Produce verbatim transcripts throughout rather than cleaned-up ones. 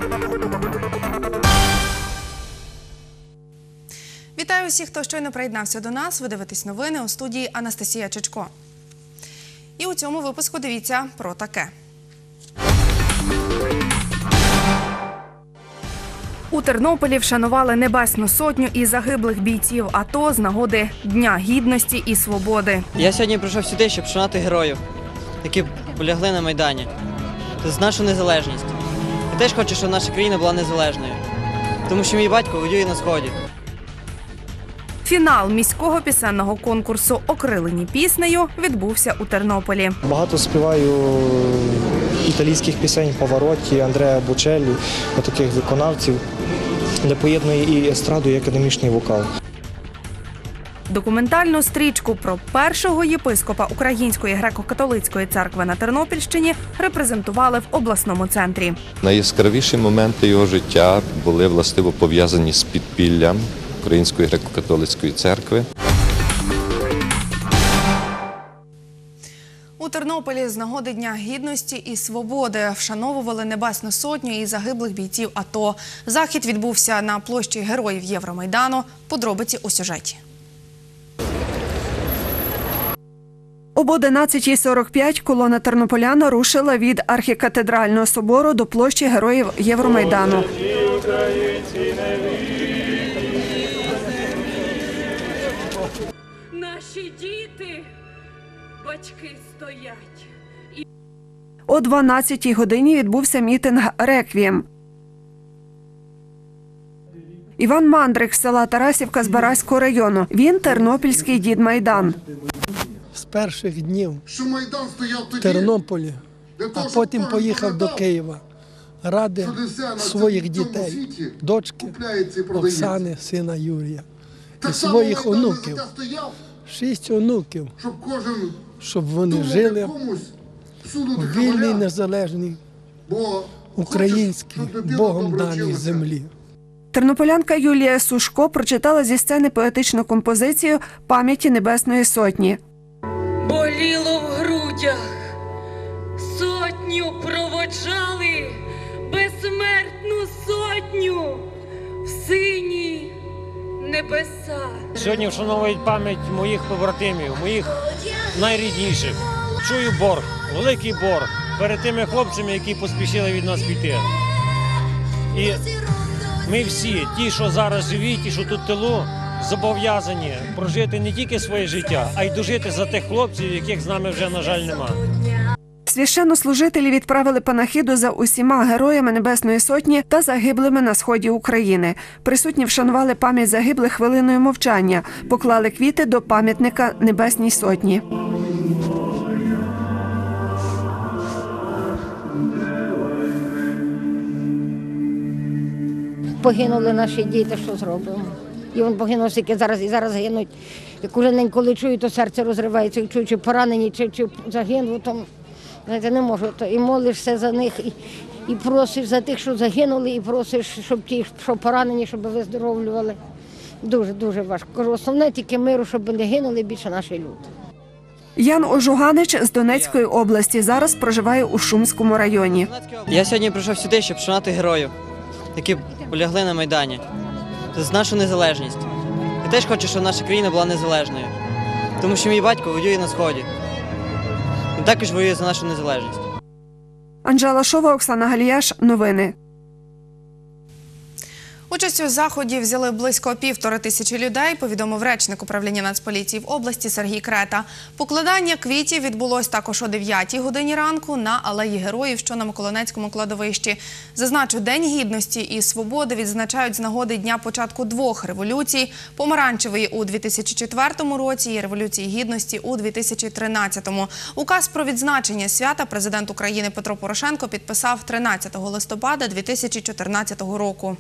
Вітаю усіх, хто щойно приєднався до нас. Ви дивитесь новини, у студії Анастасія Чичко. І у цьому випуску дивіться про таке. У Тернополі вшанували Небесну Сотню і загиблих бійців АТО з нагоди Дня Гідності і Свободи. Я сьогодні прийшов сюди, щоб вшанувати героїв, які полягли на Майдані за нашу незалежність. Я теж хочу, щоб наша країна була незалежною, тому що мій батько воює на Сході. Фінал міського пісенного конкурсу «Окрилені піснею» відбувся у Тернополі. Багато співаю італійських пісень Паваротті, Андреа Бочеллі, таких виконавців, де поєднує і естраду, і академічний вокал. Документальну стрічку про першого єпископа Української греко-католицької церкви на Тернопільщині репрезентували в обласному центрі. Найяскравіші моменти його життя були властиво пов'язані з підпіллям Української греко-католицької церкви. У Тернополі з нагоди Дня Гідності і Свободи вшановували Небесну Сотню і загиблих бійців АТО. Захід відбувся на площі Героїв Євромайдану. Подробиці у сюжеті. Об одинадцятій сорок п'ять колона тернополян рушила від архікатедрального собору до площі Героїв Євромайдану. Наші діти, батьки стоять. О дванадцятій годині відбувся мітинг «Реквієм». Іван Мандрик з села Тарасівка Збаразького району. Він – тернопільський дід Майдан. З перших днів в Тернополі, а потім поїхав до Києва ради своїх дітей, дочки Оксани, сина Юрія і своїх онуків. Шість онуків, щоб вони жили в вільній, незалежній, українській, Богом даній землі. Тернополянка Юлія Сушко прочитала зі сцени поетичну композицію «Пам'яті Небесної Сотні». Боліло в грудях, сотню проводжали, безсмертну сотню в сині небеса. Сьогодні вшановують пам'ять моїх побратимів, моїх найрідніших. Чую борг, великий борг перед тими хлопцями, які поспішили від нас піти. І ми всі, ті, що зараз живі, ті, що тут в тилу, зобов'язані прожити не тільки своє життя, а й дожити за тих хлопців, яких з нами вже, на жаль, нема. Священнослужителі відправили панахиду за усіма героями Небесної Сотні та загиблими на сході України. Присутні вшанували пам'ять загиблих хвилиною мовчання, поклали квіти до пам'ятника Небесній Сотні. Погинули наші діти, що зробимо? І він погинув стільки зараз, і зараз гинуть. І кожен день, коли чую, то серце розривається, і чую, чи поранені, чи, чи загинули, то знаєте, не можу. То і молишся за них, і, і просиш за тих, що загинули, і просиш, щоб ті, що поранені, щоб виздоровлювали. Дуже, дуже важко. Кажу, основне тільки миру, щоб не гинули більше наші люди. Ян Ожуганич з Донецької області зараз проживає у Шумському районі. Я сьогодні прийшов сюди, щоб вшанувати героїв, які полягли на Майдані за нашу незалежність. Я теж хочу, щоб наша країна була незалежною, тому що мій батько воює на Сході. Він також воює за нашу незалежність. Анжела Шова, Оксана Галіяш. Новини. Участь у заході взяли близько півтори тисячі людей, повідомив речник управління Нацполіції в області Сергій Крета. Покладання квітів відбулось також о дев'ятій годині ранку на Алеї Героїв, що на Миколинецькому кладовищі. Зазначу, День Гідності і Свободи відзначають з нагоди дня початку двох революцій – помаранчевої у дві тисячі четвертому році і Революції Гідності у дві тисячі тринадцятому. Указ про відзначення свята президент України Петро Порошенко підписав тринадцятого листопада дві тисячі чотирнадцятого року.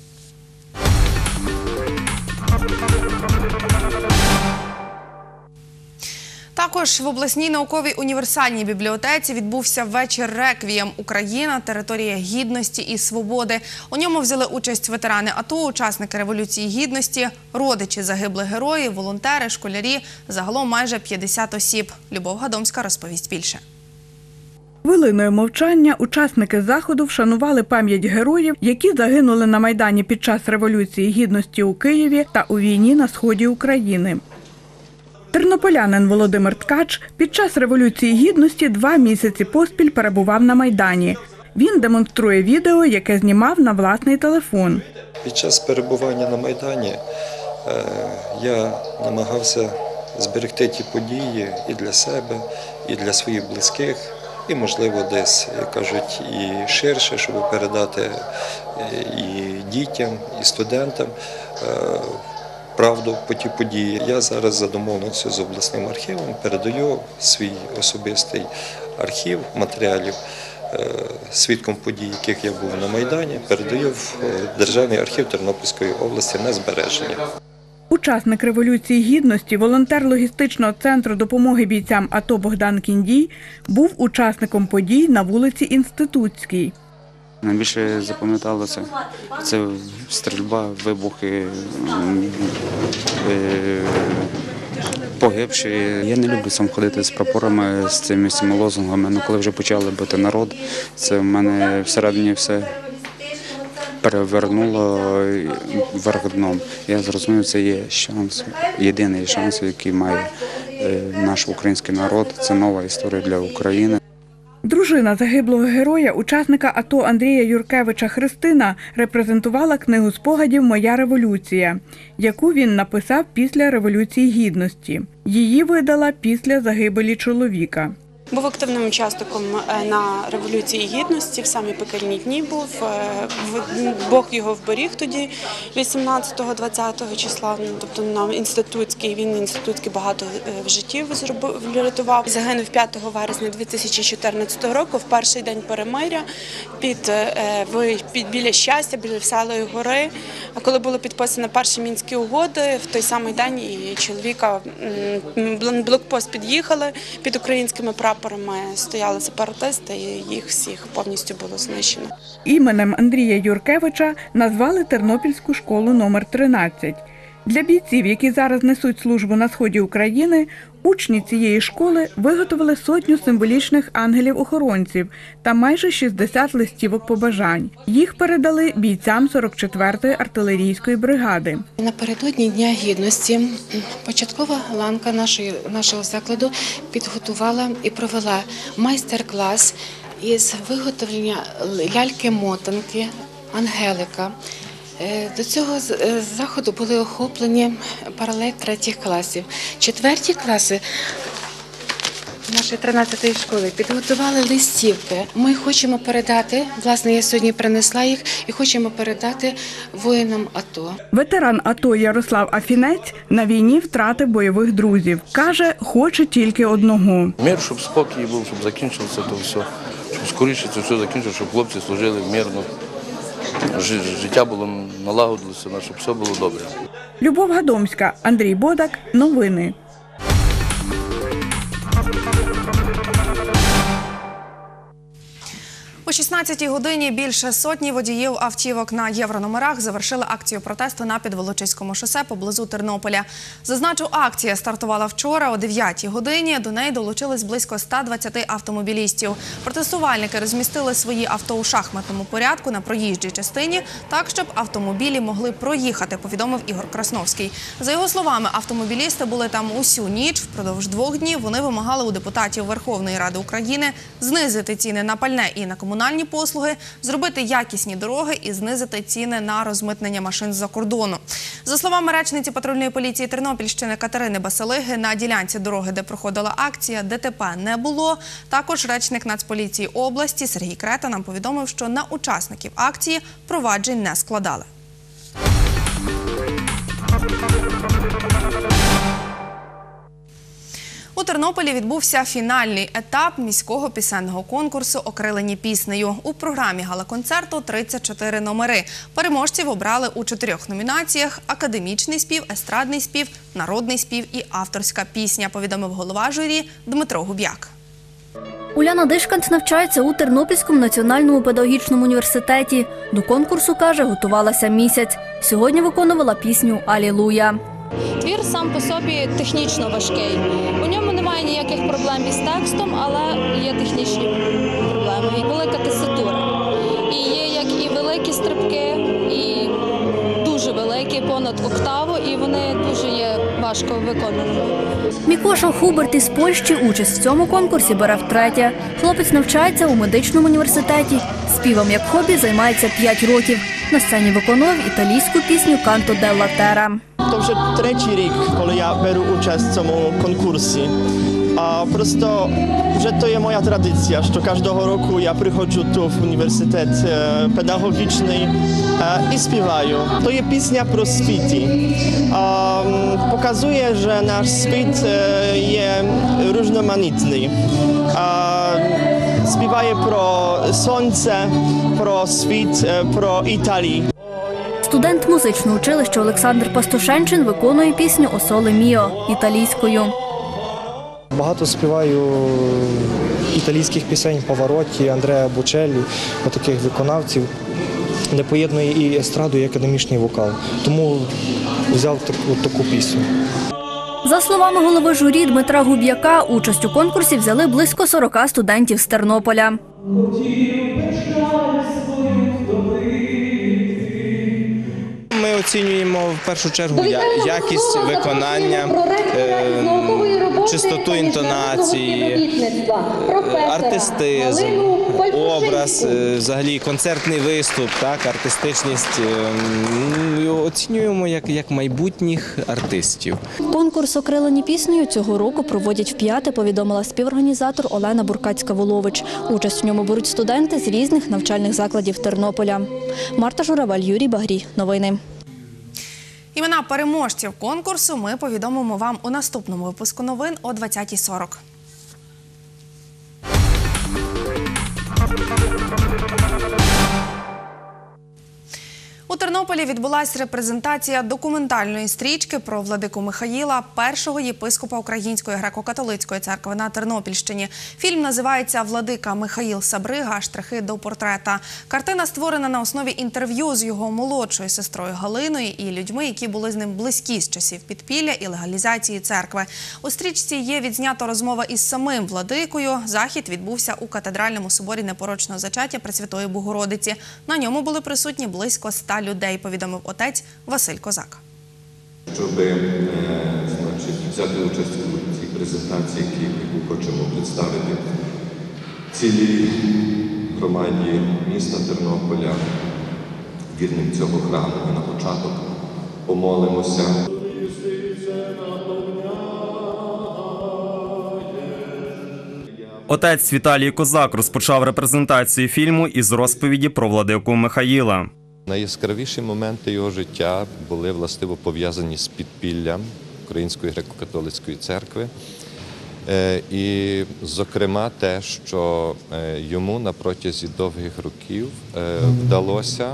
Також в обласній науковій універсальній бібліотеці відбувся вечір «Реквієм. Україна. Територія гідності і свободи». У ньому взяли участь ветерани АТО, учасники Революції Гідності, родичі загиблих героїв, волонтери, школярі. Загалом майже п'ятдесят осіб. Любов Гадомська розповість більше. Хвилиною мовчання учасники заходу вшанували пам'ять героїв, які загинули на Майдані під час Революції Гідності у Києві та у війні на сході України. Тернополянин Володимир Ткач під час Революції Гідності два місяці поспіль перебував на Майдані. Він демонструє відео, яке знімав на власний телефон. Під час перебування на Майдані е, я намагався зберегти ті події і для себе, і для своїх близьких, і, можливо, десь, як кажуть, і ширше, щоб передати і дітям, і студентам е, правду по ті події. Я зараз за домовленістю з обласним архівом передаю свій особистий архів матеріалів, свідком подій, яких я був на Майдані, передаю в Державний архів Тернопільської області на збереження. Учасник Революції Гідності, волонтер логістичного центру допомоги бійцям АТО Богдан Кіндій був учасником подій на вулиці Інститутській. Найбільше запам'яталося – це стрільба, вибухи, погибші. Я не люблю сам ходити з прапорами, з цими всіма лозунгами, але коли вже почали бити народ, це в мене всередині все перевернуло вверх дном. Я зрозумів, це є шанс, єдиний шанс, який має наш український народ. Це нова історія для України. Дружина загиблого героя, учасника АТО Андрія Юркевича Христина, репрезентувала книгу спогадів «Моя революція», яку він написав після Революції Гідності. Її видала після загибелі чоловіка. Був активним учасником на Революції Гідності, в самі пекельні дні був. Бог його вберіг тоді, вісімнадцятого-двадцятого числа, тобто на інститутській, він інститутський багато в житті врятував. Загинув п'ятого вересня дві тисячі чотирнадцятого року, в перший день перемиря, під, під, біля Щастя, біля Веселої гори. А коли було підписано перші Мінські угоди, в той самий день і чоловіка блокпост під'їхали під українськими прапорами. Стояли сепаратисти, і їх всіх повністю було знищено. Іменем Андрія Юркевича назвали Тернопільську школу номер тринадцять. Для бійців, які зараз несуть службу на сході України, учні цієї школи виготовили сотню символічних ангелів-охоронців та майже шістдесят листівок побажань. Їх передали бійцям сорок четвертої артилерійської бригади. Напередодні Дня Гідності початкова ланка нашої, нашого закладу підготувала і провела майстер-клас із виготовлення ляльки-мотанки, ангелика. До цього заходу були охоплені паралель третіх класів. Четверті класи нашої тринадцятої школи підготували листівки. Ми хочемо передати, власне, я сьогодні принесла їх, і хочемо передати воїнам АТО. Ветеран АТО Ярослав Афінець на війні втратив бойових друзів. Каже, хоче тільки одного. Мир, щоб спокій був, щоб закінчилося це все, щоб скоріше це все закінчилося, щоб хлопці служили мирно. Життя було налагодилося, щоб все було добре. Любов Гадомська, Андрій Бодак. Новини. О шістнадцятій годині більше сотні водіїв автівок на єврономерах завершили акцію протесту на Підволочиському шосе поблизу Тернополя. Зазначу, акція стартувала вчора о дев'ятій годині. До неї долучились близько ста двадцяти автомобілістів. Протестувальники розмістили свої авто у шахматному порядку на проїжджій частині, так, щоб автомобілі могли проїхати, повідомив Ігор Красновський. За його словами, автомобілісти були там усю ніч. Впродовж двох днів вони вимагали у депутатів Верховної Ради України знизити ціни на пальне і на комунальні послуги, зробити якісні дороги і знизити ціни на розмитнення машин з-за кордону. За словами речниці патрульної поліції Тернопільщини Катерини Басалиги, на ділянці дороги, де проходила акція, ДТП не було. Також речник Нацполіції області Сергій Крета нам повідомив, що на учасників акції проваджень не складали. У Тернополі відбувся фінальний етап міського пісенного конкурсу «Окрилені піснею». У програмі гала-концерту тридцять чотири номери. Переможців обрали у чотирьох номінаціях – академічний спів, естрадний спів, народний спів і авторська пісня, повідомив голова журі Дмитро Губ'як. Уляна Дишканц навчається у Тернопільському національному педагогічному університеті. До конкурсу, каже, готувалася місяць. Сьогодні виконувала пісню «Алілуя». Твір сам по собі технічно важкий. У ньому немає ніяких проблем із текстом, але є технічні проблеми. І велика теситура. І є як і великі стрибки, і дуже великі, понад октаву, і вони дуже є важко виконаними. Мікоша Хуберт із Польщі участь в цьому конкурсі бере втретє. Хлопець навчається у медичному університеті. Співом як хобі займається п'ять років. На сцені виконував італійську пісню «Канто делла Тера». To вже третій рік, коли я беру участь в цьому конкурсі. А просто вже то є моя традиція, що кожного року я приходжу тут в університет педагогічний і співаю. То є пісня про світі. Показує, що наш світ є різноманітний. Співає про сонце, про світ, про Італію. Студент музичного училища Олександр Пастушенчин виконує пісню «О соле міо» італійською. Багато співаю італійських пісень Паваротті, Андреа Бучеллі, таких виконавців, де поєднує і естраду, і академічний вокал. Тому взяв таку, таку пісню. За словами голови журі Дмитра Губ'яка, участь у конкурсі взяли близько сорока студентів з Тернополя. Ми оцінюємо в першу чергу якість виконання, чистоту інтонації, артистизм, образ, взагалі концертний виступ, так, артистичність. Оцінюємо як, як майбутніх артистів. Конкурс «Окрилені піснею» цього року проводять вп'яте, повідомила співорганізатор Олена Буркацька-Волович. Участь в ньому беруть студенти з різних навчальних закладів Тернополя. Марта Журавель, Юрій Багрій. Новини. Імена переможців конкурсу ми повідомимо вам у наступному випуску новин о двадцятій сорок. У Тернополі відбулася репрезентація документальної стрічки про владику Михаїла, першого єпископа Української греко-католицької церкви на Тернопільщині. Фільм називається «Владика Михаїл Сабрига. Штрихи до портрета». Картина створена на основі інтерв'ю з його молодшою сестрою Галиною і людьми, які були з ним близькі з часів підпілля і легалізації церкви. У стрічці є відзнята розмова із самим владикою. Захід відбувся у катедральному соборі Непорочного зачаття Пресвятої Богородиці. На ньому були присутні близько ста людей, повідомив отець Василь Козак. Щоб значить, взяти участь у цій презентації, яку хочемо представити цілій громаді міста Тернополя, вірним цього храму, ми на початок помолимося. Отець Віталій Козак розпочав репрезентацію фільму із розповіді про владику Михаїла. Найяскравіші моменти його життя були властиво пов'язані з підпіллям Української греко-католицької церкви. І, зокрема, те, що йому на протязі довгих років вдалося,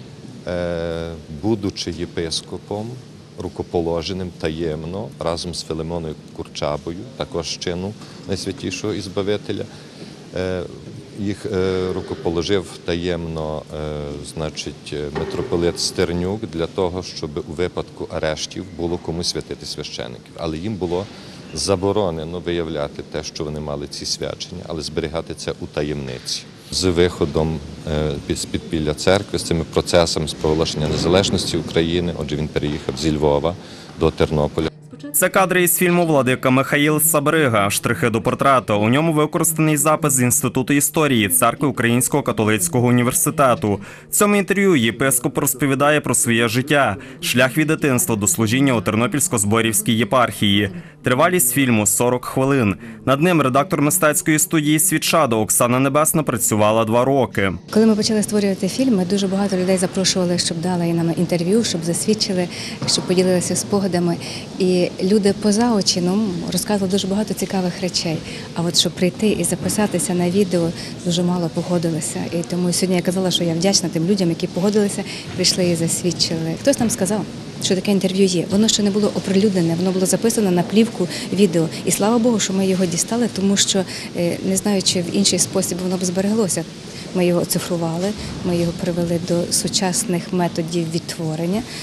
будучи єпископом, рукоположеним таємно, разом з Филимоною Курчабою, також чину Найсвятішого Ізбавителя, їх рукоположив таємно, значить, митрополит Стернюк для того, щоб у випадку арештів було кому святити священиків. Але їм було заборонено виявляти те, що вони мали ці свячення, але зберігати це у таємниці. З виходом з підпілля церкви, з цими процесами з проголошення незалежності України, отже, він переїхав зі Львова до Тернополя. Це кадри із фільму «Владика Михаїл Сабрига. Штрихи до портрета». У ньому використаний запис з Інституту історії Церкви Українського католицького університету. В цьому інтерв'ю єпископ розповідає про своє життя, шлях від дитинства до служіння у Тернопільсько-Зборівській єпархії. Тривалість фільму – сорок хвилин. Над ним редактор мистецької студії «Світшадо» Оксана Небесна працювала два роки. Коли ми почали створювати фільм, ми дуже багато людей запрошували, щоб дали нам інтерв'ю, щоб засвідчили, щоб поділилися спогадами. І люди поза очі ну, розказували дуже багато цікавих речей. А от щоб прийти і записатися на відео, дуже мало погодилися. І тому сьогодні я казала, що я вдячна тим людям, які погодилися, прийшли і засвідчили. Хтось нам сказав, що таке інтерв'ю є. Воно ще не було оприлюднене, воно було записано на плівку відео. І слава Богу, що ми його дістали, тому що, не знаю, чи в інший спосіб воно б збереглося. Ми його оцифрували, ми його привели до сучасних методів відтворення.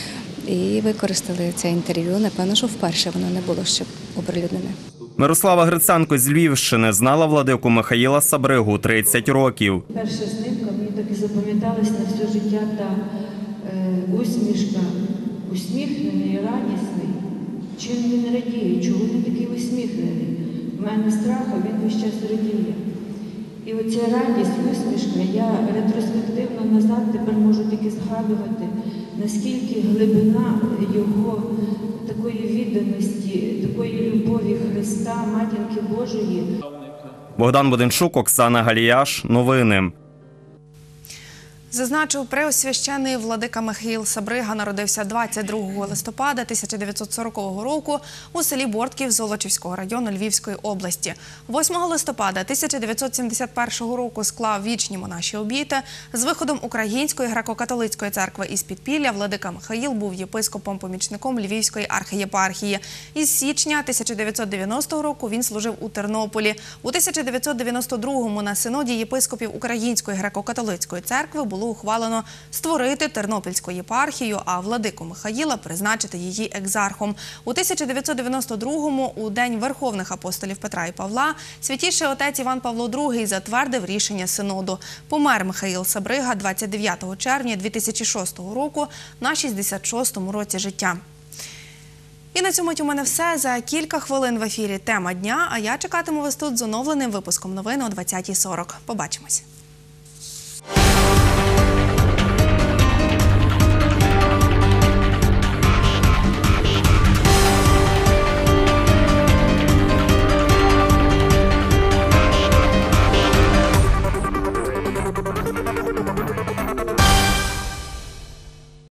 і використали це інтерв'ю. Напевно, що вперше воно не було ще оприлюднене. Мирослава Гриценко з Львівщини знала владику Михаїла Сабригу тридцять років. Перша знімка мені так і запам'яталась на все життя та е, усмішка, усміхнений, радісний. Чим він радіє, чого він такий усміхнений? В мене страх, а він весь час радіє. І оця радість, усмішка, я ретроспективно назад тепер можу тільки згадувати, наскільки глибина його такої відданості, такої любові Христа, Матінки Божої. Богдан Буденчук, Оксана Галіяш. Новини. Зазначив, преосвящений владика Михаїл Сабрига народився двадцять другого листопада тисяча дев'ятсот сорокового року у селі Бортків Золочівського району Львівської області. восьмого листопада тисяча дев'ятсот сімдесят першого року склав вічні монаші обіти. З виходом Української греко-католицької церкви із підпілля владика Михаїл був єпископом-помічником Львівської архієпархії. Із січня тисяча дев'ятсот дев'яностого року він служив у Тернополі. У тисяча дев'ятсот дев'яносто другому на синоді єпископів Української греко-католицької церкви було ухвалено створити Тернопільську єпархію, а владику Михаїла призначити її екзархом. У тисяча дев'ятсот дев'яносто другому, у День Верховних апостолів Петра і Павла, святіший отець Іван Павло другий затвердив рішення синоду. Помер Михаїл Сабрига двадцять дев'ятого червня дві тисячі шостого року на шістдесят шостому році життя. І на цьому у мене все. За кілька хвилин в ефірі «Тема дня», а я чекатиму вас тут з оновленим випуском новин о двадцятій сорок. Побачимось.